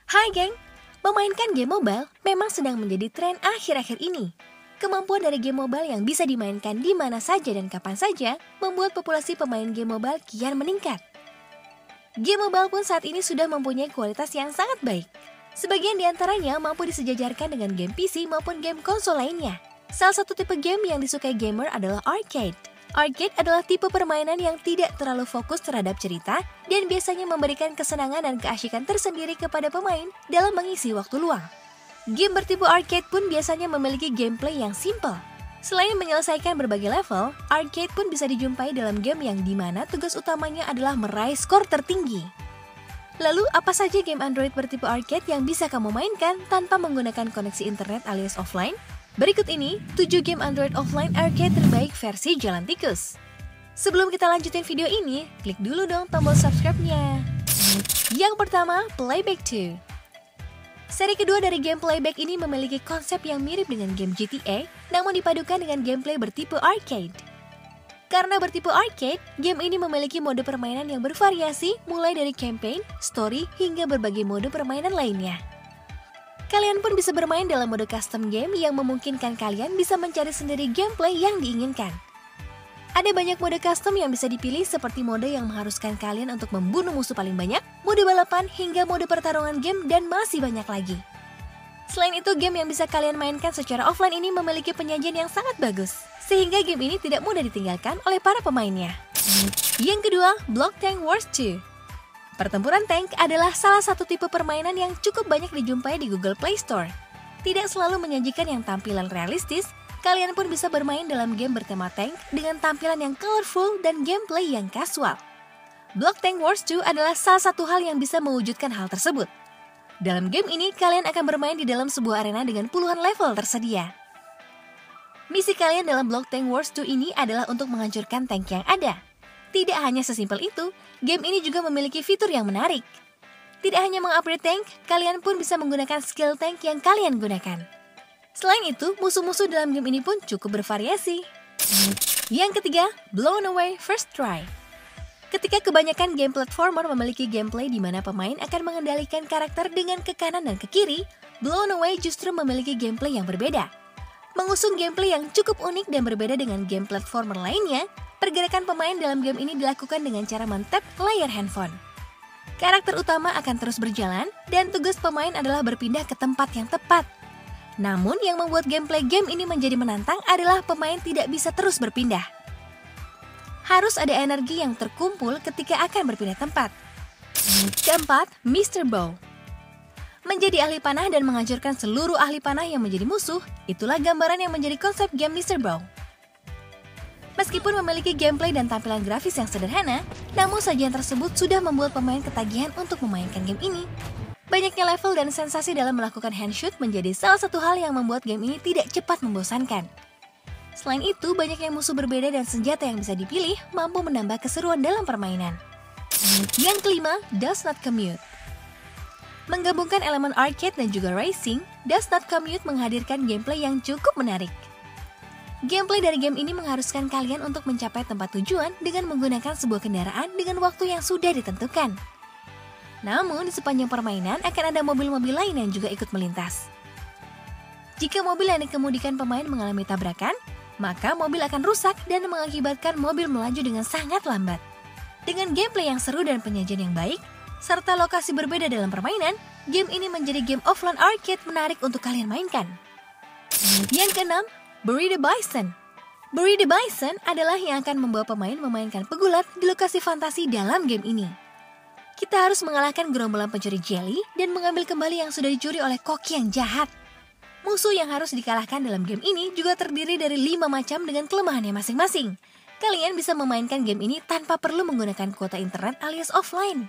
Hai geng, memainkan game mobile memang sedang menjadi tren akhir-akhir ini. Kemampuan dari game mobile yang bisa dimainkan di mana saja dan kapan saja membuat populasi pemain game mobile kian meningkat. Game mobile pun saat ini sudah mempunyai kualitas yang sangat baik. Sebagian di antaranya mampu disejajarkan dengan game PC maupun game konsol lainnya. Salah satu tipe game yang disukai gamer adalah arcade. Arcade adalah tipe permainan yang tidak terlalu fokus terhadap cerita dan biasanya memberikan kesenangan dan keasyikan tersendiri kepada pemain dalam mengisi waktu luang. Game bertipe arcade pun biasanya memiliki gameplay yang simple. Selain menyelesaikan berbagai level, arcade pun bisa dijumpai dalam game yang dimana tugas utamanya adalah meraih skor tertinggi. Lalu, apa saja game Android bertipe arcade yang bisa kamu mainkan tanpa menggunakan koneksi internet alias offline? Berikut ini 7 game Android offline arcade terbaik versi jalan tikus. Sebelum kita lanjutin video ini, klik dulu dong tombol subscribe-nya. Yang pertama, Playback 2. Seri kedua dari game Playback ini memiliki konsep yang mirip dengan game GTA, namun dipadukan dengan gameplay bertipe arcade. Karena bertipe arcade, game ini memiliki mode permainan yang bervariasi mulai dari campaign, story, hingga berbagai mode permainan lainnya. Kalian pun bisa bermain dalam mode custom game yang memungkinkan kalian bisa mencari sendiri gameplay yang diinginkan. Ada banyak mode custom yang bisa dipilih seperti mode yang mengharuskan kalian untuk membunuh musuh paling banyak, mode balapan, hingga mode pertarungan game, dan masih banyak lagi. Selain itu, game yang bisa kalian mainkan secara offline ini memiliki penyajian yang sangat bagus, sehingga game ini tidak mudah ditinggalkan oleh para pemainnya. Yang kedua, Block Tank Wars 2. Pertempuran tank adalah salah satu tipe permainan yang cukup banyak dijumpai di Google Play Store. Tidak selalu menyajikan yang tampilan realistis, kalian pun bisa bermain dalam game bertema tank dengan tampilan yang colorful dan gameplay yang casual. Block Tank Wars 2 adalah salah satu hal yang bisa mewujudkan hal tersebut. Dalam game ini, kalian akan bermain di dalam sebuah arena dengan puluhan level tersedia. Misi kalian dalam Block Tank Wars 2 ini adalah untuk menghancurkan tank yang ada. Tidak hanya sesimpel itu, game ini juga memiliki fitur yang menarik. Tidak hanya mengupgrade tank, kalian pun bisa menggunakan skill tank yang kalian gunakan. Selain itu, musuh-musuh dalam game ini pun cukup bervariasi. Yang ketiga, Blown Away First Try. Ketika kebanyakan game platformer memiliki gameplay di mana pemain akan mengendalikan karakter dengan ke kanan dan ke kiri, Blown Away justru memiliki gameplay yang berbeda. Mengusung gameplay yang cukup unik dan berbeda dengan game platformer lainnya, pergerakan pemain dalam game ini dilakukan dengan cara men-tap layar handphone. Karakter utama akan terus berjalan dan tugas pemain adalah berpindah ke tempat yang tepat. Namun yang membuat gameplay game ini menjadi menantang adalah pemain tidak bisa terus berpindah. Harus ada energi yang terkumpul ketika akan berpindah tempat. Keempat, Mr. Bow. Menjadi ahli panah dan menghancurkan seluruh ahli panah yang menjadi musuh, itulah gambaran yang menjadi konsep game Mr. Bow. Meskipun memiliki gameplay dan tampilan grafis yang sederhana, namun sajian tersebut sudah membuat pemain ketagihan untuk memainkan game ini. Banyaknya level dan sensasi dalam melakukan handshoot menjadi salah satu hal yang membuat game ini tidak cepat membosankan. Selain itu, banyaknya musuh berbeda dan senjata yang bisa dipilih mampu menambah keseruan dalam permainan. Yang kelima, Does Not Commute. Menggabungkan elemen arcade dan juga racing, Does Not Commute menghadirkan gameplay yang cukup menarik. Gameplay dari game ini mengharuskan kalian untuk mencapai tempat tujuan dengan menggunakan sebuah kendaraan dengan waktu yang sudah ditentukan. Namun, di sepanjang permainan akan ada mobil-mobil lain yang juga ikut melintas. Jika mobil yang dikemudikan pemain mengalami tabrakan, maka mobil akan rusak dan mengakibatkan mobil melaju dengan sangat lambat. Dengan gameplay yang seru dan penyajian yang baik, serta lokasi berbeda dalam permainan, game ini menjadi game offline arcade menarik untuk kalian mainkan. Yang keenam, Bury the Bison. Bury the Bison adalah yang akan membawa pemain memainkan pegulat di lokasi fantasi dalam game ini. Kita harus mengalahkan gerombolan pencuri jelly dan mengambil kembali yang sudah dicuri oleh koki yang jahat. Musuh yang harus dikalahkan dalam game ini juga terdiri dari 5 macam dengan kelemahannya masing-masing. Kalian bisa memainkan game ini tanpa perlu menggunakan kuota internet alias offline.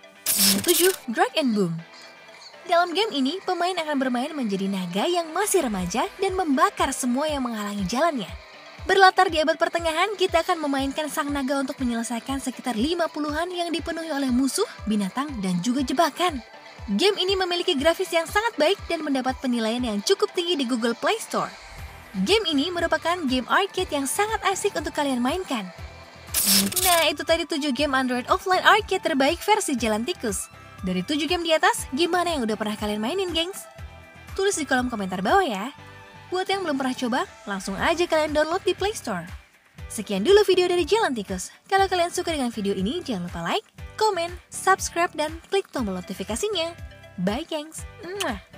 7. Drag and Boom. Dalam game ini, pemain akan bermain menjadi naga yang masih remaja dan membakar semua yang menghalangi jalannya. Berlatar di abad pertengahan, kita akan memainkan sang naga untuk menyelesaikan sekitar 50-an yang dipenuhi oleh musuh, binatang, dan juga jebakan. Game ini memiliki grafis yang sangat baik dan mendapat penilaian yang cukup tinggi di Google Play Store. Game ini merupakan game arcade yang sangat asik untuk kalian mainkan. Nah, itu tadi 7 game Android offline arcade terbaik versi jalan tikus. Dari 7 game di atas, game mana yang udah pernah kalian mainin, gengs? Tulis di kolom komentar bawah ya. Buat yang belum pernah coba, langsung aja kalian download di Play Store. Sekian dulu video dari Jalan Tikus. Kalau kalian suka dengan video ini, jangan lupa like, komen, subscribe, dan klik tombol notifikasinya. Bye, gengs! Mwah.